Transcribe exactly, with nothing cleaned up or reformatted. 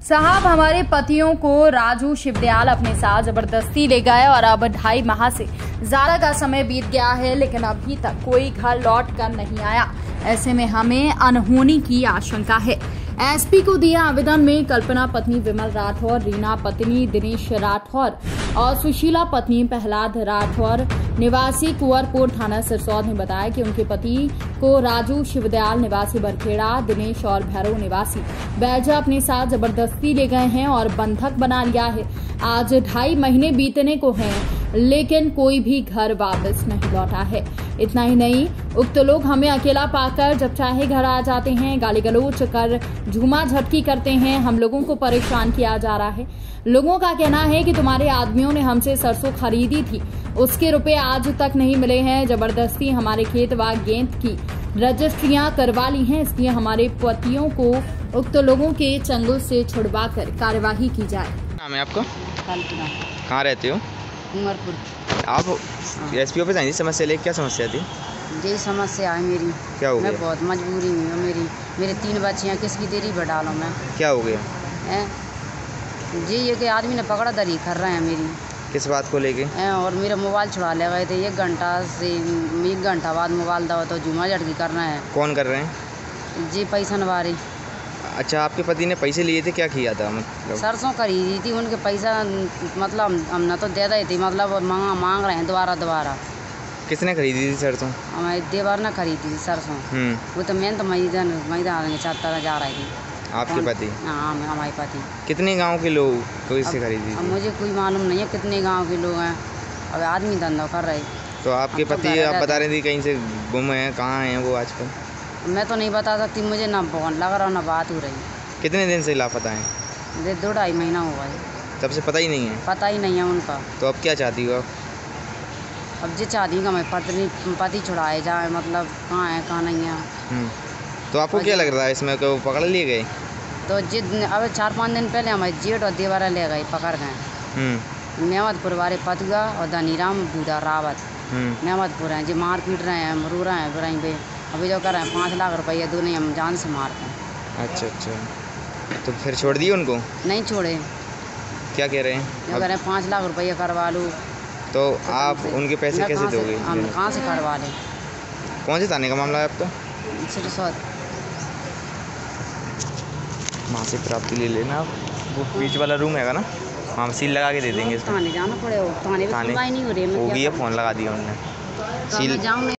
साहब, हमारे पतियों को राजू शिवदयाल अपने साथ जबरदस्ती ले गए और अब ढाई माह से ज्यादा का समय बीत गया है, लेकिन अभी तक कोई घर लौट कर नहीं आया। ऐसे में हमें अनहोनी की आशंका है। एसपी को दिए आवेदन में कल्पना पत्नी विमल राठौर, रीना पत्नी दिनेश राठौर और सुशीला पत्नी प्रहलाद राठौर निवासी कुंवरपुर थाना सिरसौद ने बताया कि उनके पति को राजू शिवदयाल निवासी बरखेड़ा, दिनेश और भैरव निवासी बैजा अपने साथ जबरदस्ती ले गए हैं और बंधक बना लिया है। आज ढाई महीने बीतने को हैं, लेकिन कोई भी घर वापस नहीं लौटा है। इतना ही नहीं, उक्त लोग हमें अकेला पाकर जब चाहे घर आ जाते हैं, गाली गलौज कर झूमा झटकी करते हैं। हम लोगों को परेशान किया जा रहा है। लोगों का कहना है कि तुम्हारे आदमियों ने हमसे सरसों खरीदी थी, उसके रुपए आज तक नहीं मिले हैं। जबरदस्ती हमारे खेत व गेंद की रजिस्ट्रियां करवा ली हैं, इसलिए हमारे पतियों को उक्त लोगों के चंगुल से छुड़वाकर कार्यवाही की जाए। नाम है आपका? कल्पना। कहाँ रहते हो? कुंवरपुर। आप एसपी ऑफिस आई, समस्या ले, क्या समस्या थी? यही समस्या है मेरी। क्या हो गया? मैं बहुत मजबूरी में हूँ। मेरी मेरे तीन बच्चे हैं, किसकी देरी पर डालूँ मैं? क्या हो गया है जी, ये कि आदमी ने पकड़ा दरी कर रहे हैं मेरी। किस बात को लेके? है और मेरा मोबाइल छुड़ा ले गए थे। एक घंटा से एक घंटा बाद मोबाइल दवा तो झूमा झटकी करना है। कौन कर रहे हैं? जी पैसा नवारी। अच्छा, आपके पति ने पैसे लिए थे, क्या किया था? मतलब सरसों खरीदी थी, उनके पैसा मतलब हम न तो दे रहे थे, मतलब मांग मांग रहे हैं दोबारा दोबारा। किसने खरीदी थी सरसों? हमारे देवर ने खरीदी थी सरसों। वो तो मैं तो मैदान मैदान चाहता जा रही थी। आपके पति? हाँ, हमारे पति। कितने गांव के लोग को इससे खरीदी अब थी? मुझे कोई मालूम नहीं है कितने गांव के लोग हैं। अब आदमी धंधा कर रहे। तो आपके तो पति आप बता रहे थे कहीं से गुम हैं, कहाँ हैं वो आजकल? मैं तो नहीं बता सकती, मुझे ना फोन लग रहा ना बात हो रही। कितने दिन से लापता हैं? ये दो ढाई महीना हुआ है। तब से पता ही नहीं है? पता ही नहीं है उनका। तो अब क्या चाहती हो आप? अब जो चाहती का मैं पत्नी पति छुड़ाए जाए, मतलब कहाँ है कहाँ नहीं है। तो आपको क्या लग रहा है इसमें, वो पकड़ लिए गए? तो जिद अब चार पाँच दिन पहले हमारे जेठ और देवरा ले गए, पकड़ गए। मेहमदपुर वाले पतुआ और धनीराम बूढ़ा रावत मेहमदपुर हैं, जो मार पीट रहे हैं, रो रहे हैं वहीं पे। अभी जो कर रहे हैं पाँच लाख रुपये दोनों हम जान से मारते हैं। अच्छा अच्छा, तो फिर छोड़ दिए उनको? नहीं छोड़े। क्या कह रहे हैं? जो कह रहे हैं पाँच लाख रुपये करवा लूँ। तो आप उनके पैसे कैसे दोगे? हम कहाँ से करवा लें? कौन से थाने का मामला है आपका? सिरसौद। वहाँ से प्राप्ति ले लेना आप, वो बीच वाला रूम हैगा ना, वहाँ सील लगा के दे देंगे। थाने जाना पड़ेगा। थाने में सुनवाई नहीं हो रही है। हो गई है, फ़ोन लगा दिया उन्होंने, सील।